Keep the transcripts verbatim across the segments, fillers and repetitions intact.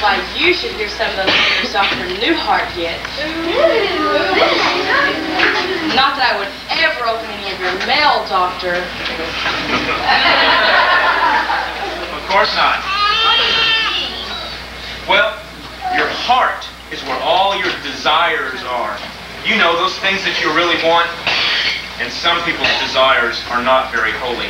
Why, you should hear some of those letters Doctor Newhart gets. Not that I would ever open any of your mail, Doctor. Of course not. Well, your heart is where all your desires are. You know, those things that you really want. And some people's desires are not very holy.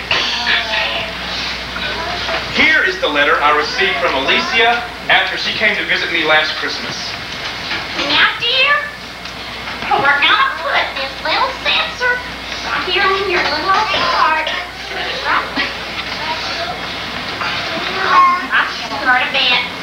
Here is the letter I received from Alicia after she came to visit me last Christmas. Now, dear, we're gonna put this little sensor right here on your little old heart. Right. I just hurt a bit.